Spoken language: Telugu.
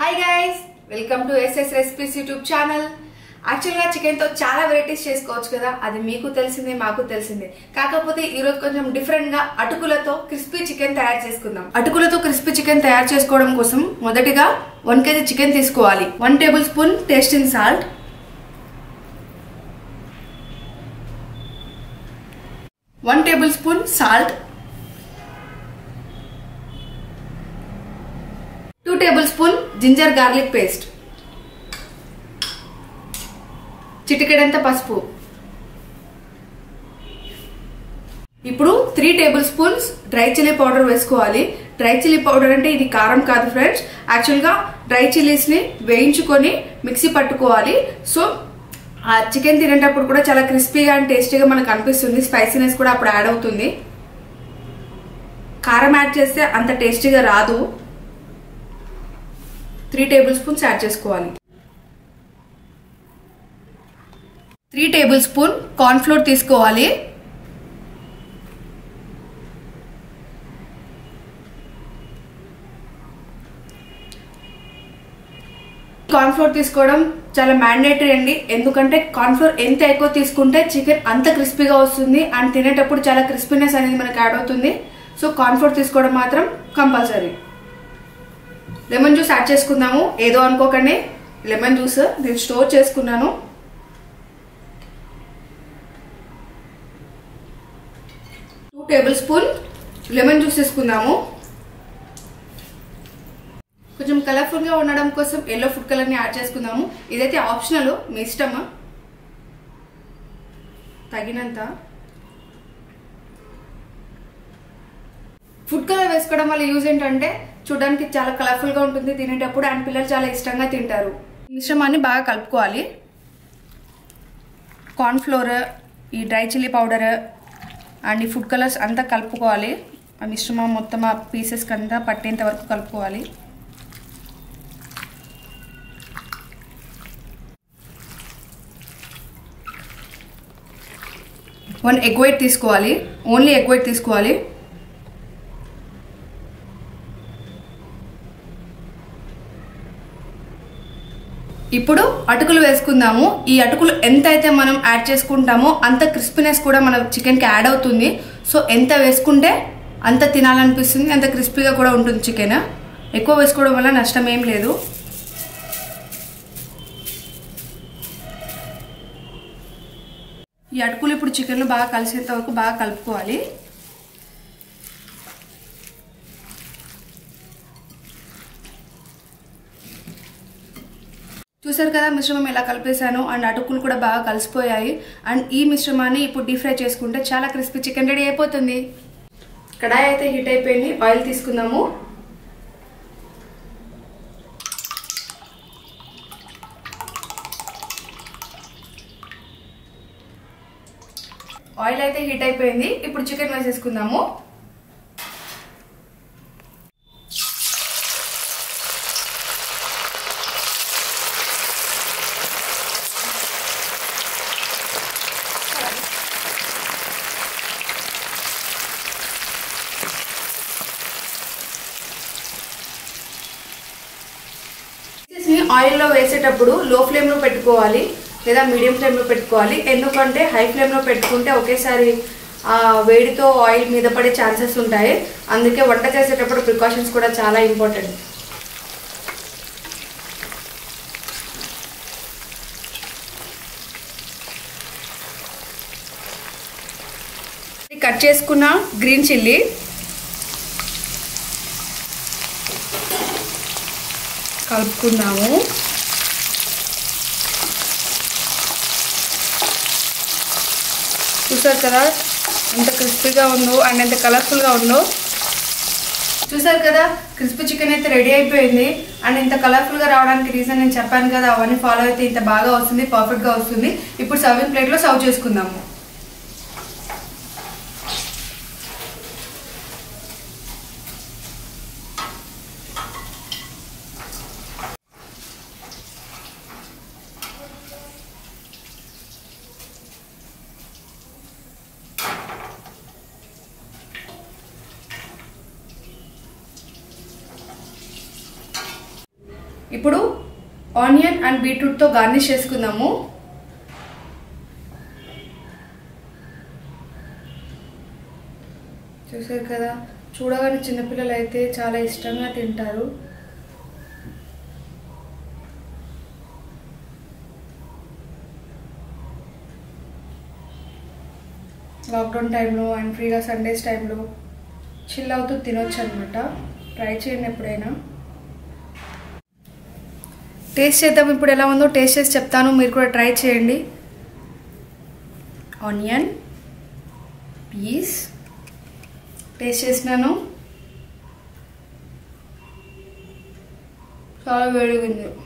Hi guys, welcome to SS recipes YouTube channel. యాక్చువల్గా చికెన్తో చాలా వెరైటీస్ చేసుకోవచ్చు కదా, అది మీకు తెలిసిందే మాకు తెలిసిందే. కాకపోతే ఈరోజు కొంచెం డిఫరెంట్గా అటుకులతో క్రిస్పీ చికెన్ తయారు చేసుకుందాం. అటుకులతో క్రిస్పీ చికెన్ తయారు చేసుకోవడం కోసం మొదటిగా 1 kg చికెన్ తీసుకోవాలి. 1 tablespoon tasting salt, 1 tablespoon salt, 2 tablespoon ginger garlic paste, చిటికెడంత పసుపు. ఇప్పుడు 3 tablespoons dry chilli powder వేసుకోవాలి. డ్రై చిల్లీ పౌడర్ అంటే ఇది కారం కాదు ఫ్రెండ్స్, యాక్చువల్గా డ్రై చిల్లీస్ ని వేయించుకొని మిక్సీ పట్టుకోవాలి. సో ఆ చికెన్ తినేటప్పుడు కూడా చాలా క్రిస్పీగా అండ్ టేస్టీగా మనకు అనిపిస్తుంది. స్పైసీనెస్ కూడా అప్పుడు యాడ్ అవుతుంది. కారం యాడ్ చేస్తే అంత టేస్టీగా రాదు. 3 టేబుల్ స్పూన్స్ యాడ్ చేసుకోవాలి. 3 టేబుల్ స్పూన్ కార్న్ ఫ్లోర్ తీసుకోవాలి. కార్న్ ఫ్లోర్ తీసుకోవడం చాలా మ్యాండేటరీ అండి, ఎందుకంటే కార్న్ ఫ్లోర్ ఎంత ఎక్కువ తీసుకుంటే చికెన్ అంత క్రిస్పీగా వస్తుంది అండ్ తినేటప్పుడు చాలా క్రిస్పీనెస్ అనేది మనకు యాడ్ అవుతుంది. సో కార్న్ ఫ్లోర్ తీసుకోవడం మాత్రం కంపల్సరీ. లెమన్ జ్యూస్ యాడ్ చేసుకుందాము. ఏదో అనుకోకండి, లెమన్ జ్యూస్ నేను స్టోర్ చేసుకున్నాను. టేబుల్ స్పూన్ లెమన్ జ్యూస్ తీసుకుందాము. కొంచెం కలర్ఫుల్ గా ఉండడం కోసం ఎల్లో ఫుడ్ కలర్ ని యాడ్ చేసుకుందాము. ఇదైతే ఆప్షనల్, మీ ఇష్టమా. తగినంత ఫుడ్ కలర్ వేసుకోవడం వల్ల యూజ్ ఏంటంటే చూడడానికి చాలా కలర్ఫుల్ గా ఉంటుంది తినేటప్పుడు, అండ్ పిల్లలు చాలా ఇష్టంగా తింటారు. మిశ్రమాన్ని బాగా కలుపుకోవాలి. కార్న్ ఫ్లోర్, ఈ డ్రై చిల్లీ పౌడర్ అండ్ ఈ ఫుడ్ కలర్స్ అంతా కలుపుకోవాలి. ఆ మిశ్రమం మొత్తం ఆ పీసెస్కి అంతా పట్టేంత వరకు కలుపుకోవాలి. వన్ ఎగ్ వైట్ తీసుకోవాలి. ఓన్లీ ఎగ్ వైట్ తీసుకోవాలి. ఇప్పుడు అటుకులు వేసుకుందాము. ఈ అటుకులు ఎంత అయితే మనం యాడ్ చేసుకుంటామో అంత క్రిస్పీనెస్ కూడా మన చికెన్కి యాడ్ అవుతుంది. సో ఎంత వేసుకుంటే అంత తినాలనిపిస్తుంది, అంత క్రిస్పీగా కూడా ఉంటుంది చికెన్. ఎక్కువ వేసుకోవడం వల్ల నష్టం ఏం లేదు. ఈ అటుకులు ఇప్పుడు చికెన్లో బాగా కలిసేంత వరకు బాగా కలుపుకోవాలి. చూసారు కదా మిశ్రమం ఎలా కలిపేసాను, అండ్ అటుకులు కూడా బాగా కలిసిపోయాయి. అండ్ ఈ మిశ్రమాన్ని ఇప్పుడు డీప్ ఫ్రై చేసుకుంటే చాలా క్రిస్పీ చికెన్ రెడీ అయిపోతుంది. కడాయి అయితే హీట్ అయిపోయింది. ఆయిల్ తీసుకుందాము. ఆయిల్ అయితే హీట్ అయిపోయింది. ఇప్పుడు చికెన్ వేసేసుకుందాము. ఆయిల్లో వేసేటప్పుడు లో ఫ్లేమ్లో పెట్టుకోవాలి లేదా మీడియం ఫ్లేమ్లో పెట్టుకోవాలి. ఎందుకంటే హై ఫ్లేమ్లో పెట్టుకుంటే ఒకేసారి వేడితో ఆయిల్ మీద పడే ఛాన్సెస్ ఉంటాయి. అందుకే వంట చేసేటప్పుడు ప్రికాషన్స్ కూడా చాలా ఇంపార్టెంట్. కట్ చేసుకున్న గ్రీన్ చిల్లీ, కలుపుకుందాము. చూసారు కదా ఎంత క్రిస్పీగా ఉందో అండ్ ఎంత కలర్ఫుల్గా ఉందో. చూసారు కదా క్రిస్పీ చికెన్ అయితే రెడీ అయిపోయింది. అండ్ ఇంత కలర్ఫుల్గా రావడానికి రీజన్ నేను చెప్పాను కదా, అవన్నీ ఫాలో అయితే ఇంత బాగా వస్తుంది, పర్ఫెక్ట్గా వస్తుంది. ఇప్పుడు సర్వింగ్ ప్లేట్లో సర్వ్ చేసుకుందాము. ఇప్పుడు ఆనియన్ అండ్ బీట్రూట్తో గార్నిష్ చేసుకుందాము. చూసారు కదా, చూడగానే చిన్నపిల్లలు అయితే చాలా ఇష్టంగా తింటారు. లాక్డౌన్ టైంలో అండ్ ఫ్రీగా సండేస్ టైంలో చిల్ అవుతూ తినొచ్చు అనమాట. ట్రై చేయండి ఎప్పుడైనా. టేస్ట్ చేద్దాం ఇప్పుడు ఎలా ఉందో. టేస్ట్ చేసి చెప్తాను, మీరు కూడా ట్రై చేయండి. ఆనియన్ పీస్ టేస్ట్ చేసినాను, చాలా వేడిగా ఉంది.